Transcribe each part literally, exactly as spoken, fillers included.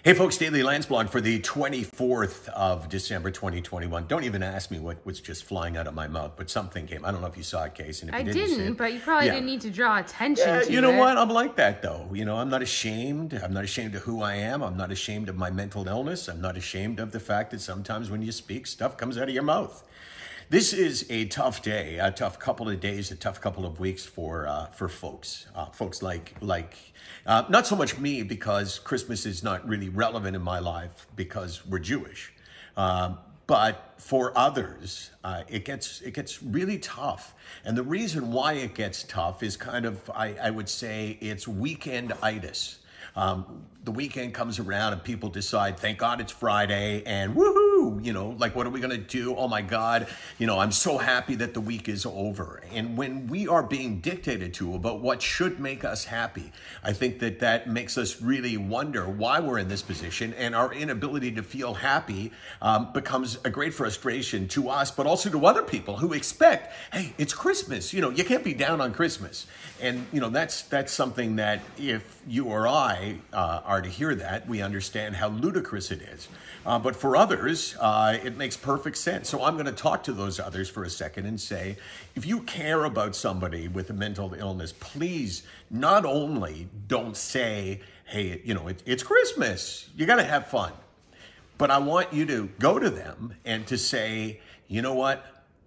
Hey folks, Daily Landsblog for the twenty-fourth of December twenty twenty-one. Don't even ask me what was just flying out of my mouth, but something came. I don't know if you saw it, Case. And if I you didn't, didn't, see it, but you probably yeah. didn't need to draw attention Yeah, to you know it. what? I'm like that though. You know, I'm not ashamed. I'm not ashamed of who I am. I'm not ashamed of my mental illness. I'm not ashamed of the fact that sometimes when you speak, stuff comes out of your mouth. This is a tough day, a tough couple of days, a tough couple of weeks for uh, for folks, uh, folks like like uh, not so much me, because Christmas is not really relevant in my life because we're Jewish, um, but for others, uh, it gets it gets really tough, and the reason why it gets tough is kind of I, I would say it's weekend-itis. Um, the weekend comes around and people decide, thank God it's Friday, and woohoo, you know, like, what are we going to do? Oh my God, you know, I'm so happy that the week is over. And when we are being dictated to about what should make us happy, I think that that makes us really wonder why we're in this position, and our inability to feel happy um, becomes a great frustration to us, but also to other people who expect, hey, it's Christmas, you know, you can't be down on Christmas. And, you know, that's, that's something that if you or I uh, are to hear that, we understand how ludicrous it is. Uh, but for others, uh, it makes perfect sense. So I'm going to talk to those others for a second and say, if you care about somebody with a mental illness, please not only don't say, hey, you know, it, it's Christmas, you got to have fun. But I want you to go to them and to say, you know what?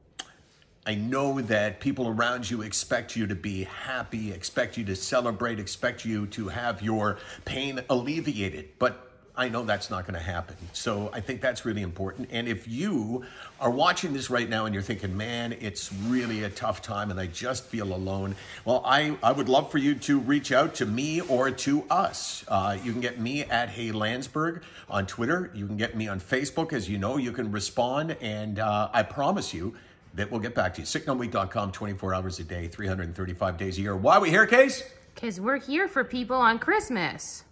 I know that people around you expect you to be happy, expect you to celebrate, expect you to have your pain alleviated, but I know that's not going to happen. So I think that's really important. And if you are watching this right now and you're thinking, man, it's really a tough time and I just feel alone, well, I, I would love for you to reach out to me or to us. Uh, you can get me at Hey Landsberg on Twitter. You can get me on Facebook. As you know, you can respond, and uh, I promise you that we'll get back to you. sick numb week dot com, twenty-four hours a day, three hundred thirty-five days a year. Why are we here, Case? Because we're here for people on Christmas.